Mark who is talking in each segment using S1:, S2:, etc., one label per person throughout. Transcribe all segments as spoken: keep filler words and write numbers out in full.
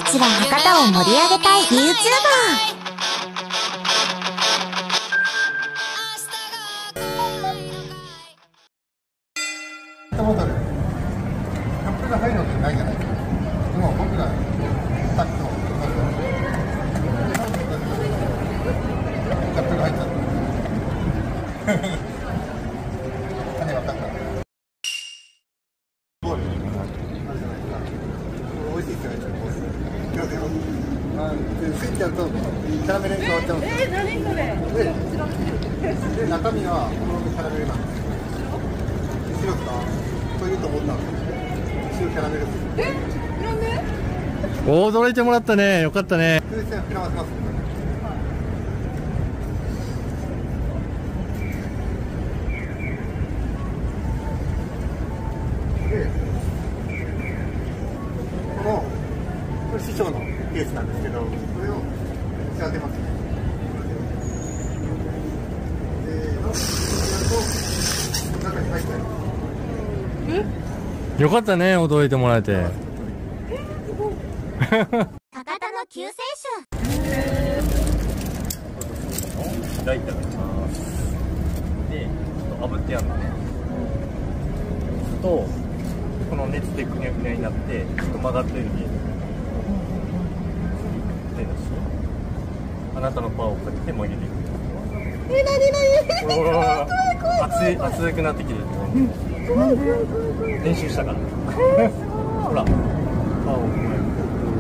S1: たちは博多を盛り上げたい ユーチューバー。
S2: ペットボトル、キャップが入るわけないじゃないですか。でも僕らさっきとキャップが入っちゃった。種分かった。ボールあるじゃないですか。美味しいですよね。スイッチやるとキャラメルに変わっちゃうんですよ。えー、何それ。で、中身はこのキャラメルなんですよ。白かというと思ったんですけど、白キャラメルです。え、なんで？
S3: 驚いてもらったね。よかったね。
S2: 風船膨らませますね。で、このこれ師匠のケースなんですけど、これを当てますね。で、のと中に入ったり。
S3: よかったね、驚いてもらえて。
S1: 博多の救世主。
S3: ライターがいきます。で、ちょっと炙ってやるのね。と、この熱でくにゃくにゃになって、ちょっと曲がってるように見える。手だし、あなたのパワーをかけても入れていく。
S1: え、なになに。
S3: 怖い怖い。熱い熱くなってきてる。練習したから。ほら、パワーを加える。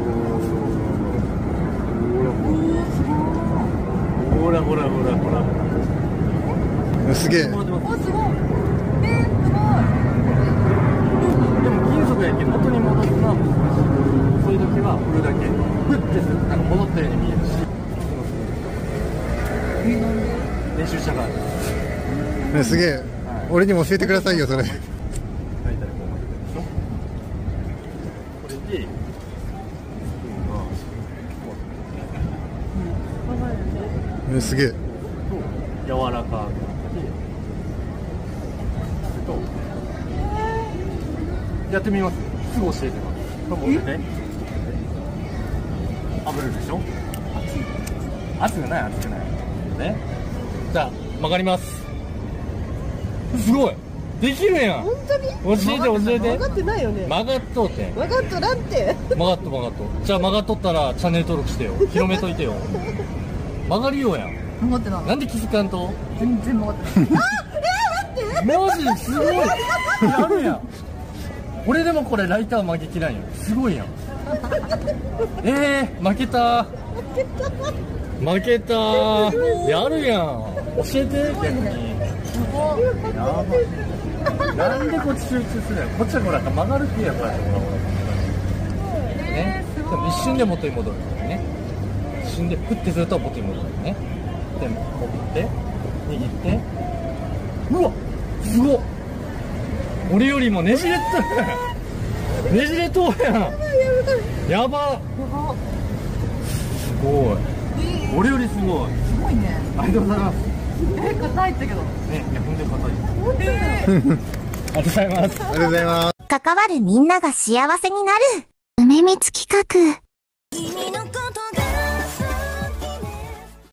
S3: ほらほらほらほら。
S2: すげえ。
S1: お、すごい。えー、すごい。
S3: でも金属やけど元に戻すのはそういう時は振るだけ。振ってすぐなんか戻ったように見えるし。練習したから。
S2: ね、すげえ。俺にも教えてくださいよ、それ。
S3: これで、
S2: ね、すげえ。
S3: 柔らかくなって、とやってみます。すぐ教えてます。これ持ってて。炙るでしょ。熱くない熱くない。ね。じゃあ曲がります。すごい。できるやん。
S1: 本当に？
S3: 教えて教えて。
S1: 曲がってないよね。
S3: 曲がっとうて。
S1: 曲がっとらんって。
S3: 曲がっと曲がっと。じゃあ曲がっとったらチャンネル登録してよ。広めといてよ。曲がりようやん。
S1: 曲がってない。
S3: なんで気づかんと？
S1: 全然曲がってない。あ、えー、待って。
S3: マジすごい。やるやん。俺でもこれライター曲げきらんよ。すごいやん。えー、負けた。負けた。やるやん。教えて逆に。やばい。なんでこっち集中するやん。こっちはほら曲がるってやこうやってほらほら。ね。でも一瞬で元に戻るからね。一瞬でフッてすると元に戻るね。で持って握って。うわすごっ。俺よりもねじれったねじれとうやん。やばすごい。俺よりすごい。
S1: すごいね。
S3: ありがとうございます。
S1: え、硬いってけど。
S3: ね、いや、ほんとに硬い。ありがとうございます。
S2: ありがとうございます。
S1: 関わるみんなが幸せになる。梅光企画。君の